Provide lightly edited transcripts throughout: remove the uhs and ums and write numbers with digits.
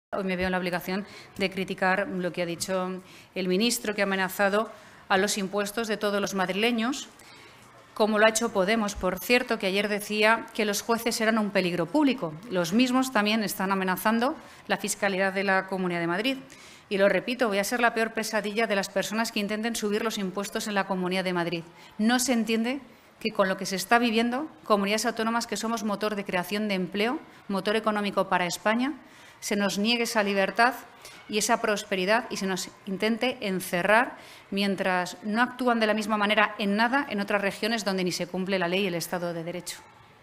Hoy me veo en la obligación de criticar lo que ha dicho el ministro, que ha amenazado a los impuestos de todos los madrileños, como lo ha hecho Podemos, por cierto, que ayer decía que los jueces eran un peligro público. Los mismos también están amenazando la fiscalidad de la Comunidad de Madrid. Y lo repito, voy a ser la peor pesadilla de las personas que intenten subir los impuestos en la Comunidad de Madrid. No se entiende que con lo que se está viviendo, comunidades autónomas que somos motor de creación de empleo, motor económico para España, se nos niegue esa libertad y esa prosperidad y se nos intente encerrar mientras no actúan de la misma manera en nada en otras regiones donde ni se cumple la ley y el Estado de Derecho.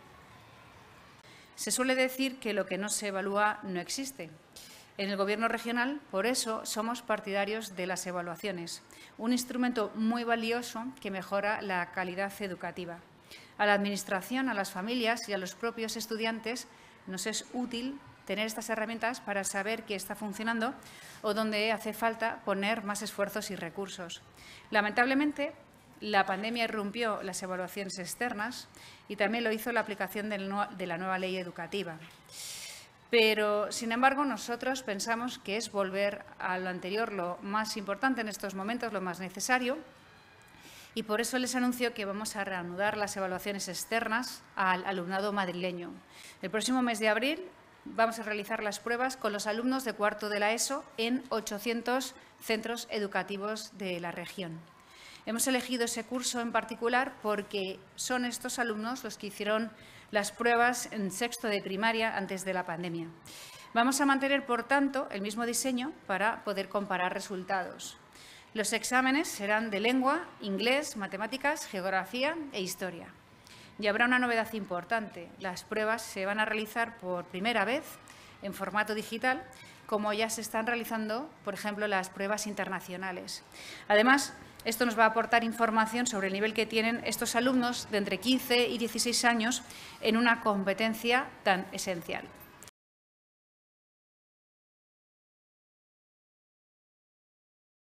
Se suele decir que lo que no se evalúa no existe. En el Gobierno regional, por eso, somos partidarios de las evaluaciones, un instrumento muy valioso que mejora la calidad educativa. A la Administración, a las familias y a los propios estudiantes nos es útil tener estas herramientas para saber qué está funcionando o dónde hace falta poner más esfuerzos y recursos. Lamentablemente, la pandemia irrumpió las evaluaciones externas y también lo hizo la aplicación de la nueva ley educativa. Pero, sin embargo, nosotros pensamos que es volver a lo anterior lo más importante en estos momentos, lo más necesario, y por eso les anuncio que vamos a reanudar las evaluaciones externas al alumnado madrileño. El próximo mes de abril vamos a realizar las pruebas con los alumnos de cuarto de la ESO en 800 centros educativos de la región. Hemos elegido ese curso en particular porque son estos alumnos los que hicieron las pruebas en sexto de primaria antes de la pandemia. Vamos a mantener, por tanto, el mismo diseño para poder comparar resultados. Los exámenes serán de lengua, inglés, matemáticas, geografía e historia. Y habrá una novedad importante. Las pruebas se van a realizar por primera vez en formato digital, como ya se están realizando, por ejemplo, las pruebas internacionales. Además, esto nos va a aportar información sobre el nivel que tienen estos alumnos de entre 15 y 16 años en una competencia tan esencial.